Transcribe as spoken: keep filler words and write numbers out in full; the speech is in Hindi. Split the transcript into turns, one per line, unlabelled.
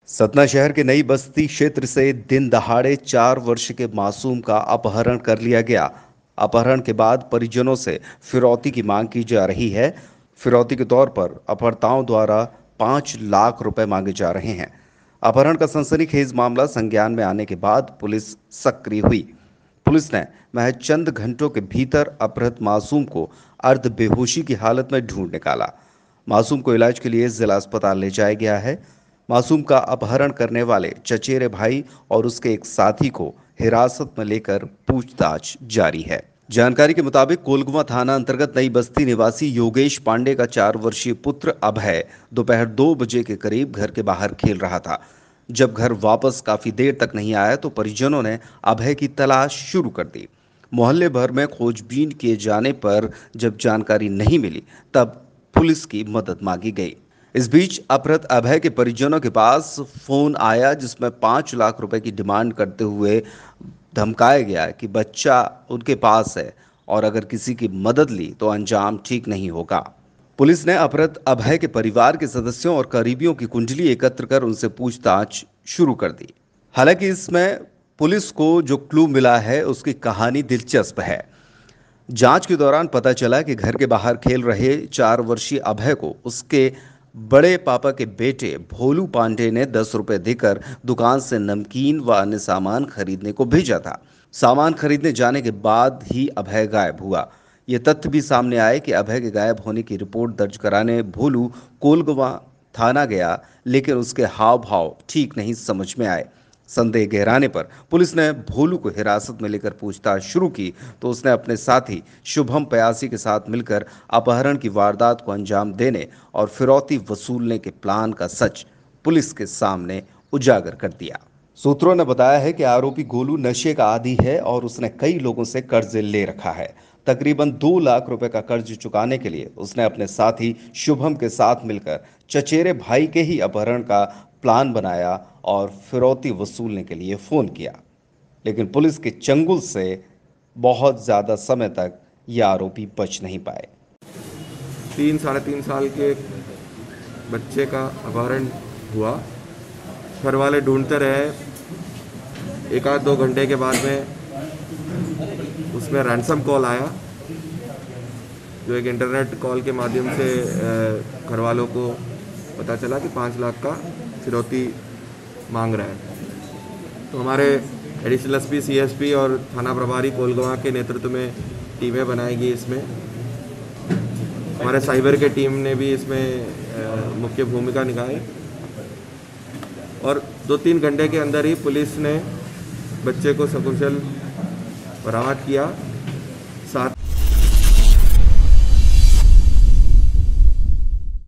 सतना शहर के नई बस्ती क्षेत्र से दिन दहाड़े चार वर्ष के मासूम का अपहरण कर लिया गया। अपहरण के बाद परिजनों से फिरौती की मांग की जा रही है। फिरौती के तौर पर अपहर्ताओं द्वारा पांच लाख रुपए मांगे जा रहे हैं। अपहरण का सनसनीखेज मामला संज्ञान में आने के बाद पुलिस सक्रिय हुई। पुलिस ने महज चंद घंटों के भीतर अपहृत मासूम को अर्ध बेहोशी की हालत में ढूंढ निकाला। मासूम को इलाज के लिए जिला अस्पताल ले जाया गया है। मासूम का अपहरण करने वाले चचेरे भाई और उसके एक साथी को हिरासत में लेकर पूछताछ जारी है। जानकारी के मुताबिक कोलगुवा थाना अंतर्गत नई बस्ती निवासी योगेश पांडे का चार वर्षीय पुत्र अभय दोपहर दो बजे के करीब घर के बाहर खेल रहा था। जब घर वापस काफी देर तक नहीं आया तो परिजनों ने अभय की तलाश शुरू कर दी। मोहल्ले भर में खोजबीन किए जाने पर जब जानकारी नहीं मिली तब पुलिस की मदद मांगी गई। इस बीच अपहृत अभय के परिजनों के पास फोन आया जिसमें पांच लाख रुपए की डिमांड करते हुए धमकाया गया कि बच्चा उनके पास है और अगर किसी की मदद ली तो अंजाम ठीक नहीं होगा। पुलिस ने अपहृत अभय के परिवार के सदस्यों और करीबियों की कुंडली एकत्र कर उनसे पूछताछ शुरू कर दी। हालांकि इसमें पुलिस को जो क्लू मिला है उसकी कहानी दिलचस्प है। जांच के दौरान पता चला कि घर के बाहर खेल रहे चार वर्षीय अभय को उसके बड़े पापा के बेटे भोलू पांडे ने दस रुपए देकर दुकान से नमकीन व अन्य सामान खरीदने को भेजा था। सामान खरीदने जाने के बाद ही अभय गायब हुआ। ये तथ्य भी सामने आए कि अभय के गायब होने की रिपोर्ट दर्ज कराने भोलू कोलगुवा थाना गया, लेकिन उसके हाव भाव ठीक नहीं समझ में आए। संदेह गहराने पर पुलिस ने भोलू को हिरासत में लेकर पूछताछ शुरू की तो उसने अपने साथी शुभम पयासी के साथ मिलकर अपहरण की वारदात को अंजाम देने और फिरौती वसूलने के प्लान का सच पुलिस के सामने उजागर कर दिया। सूत्रों ने बताया है कि आरोपी गोलू नशे का आदी है और उसने कई लोगों से कर्ज ले रखा है। तकरीबन दो लाख रुपए का कर्ज चुकाने के लिए उसने अपने साथी शुभम के साथ मिलकर चचेरे भाई के ही अपहरण का प्लान बनाया और फिरौती वसूलने के लिए फोन किया, लेकिन पुलिस के चंगुल से बहुत ज्यादा समय तक ये आरोपी बच नहीं पाए।
तीन साढ़े तीन साल के बच्चे का अपहरण हुआ। घर वाले ढूंढते रहे। एक आध दो घंटे के बाद में उसमें रैंसम कॉल आया, जो एक इंटरनेट कॉल के माध्यम से घर वालों को पता चला कि पाँच लाख का फिरौती मांग रहा है। तो हमारे एडिशनल एसपी, सीएसपी और थाना प्रभारी कोलगुवा के नेतृत्व में टीमें बनाई गई। इसमें हमारे साइबर के टीम ने भी इसमें मुख्य भूमिका निभाई और दो तीन घंटे के अंदर ही पुलिस ने बच्चे को सकुशल बरामद किया। साथ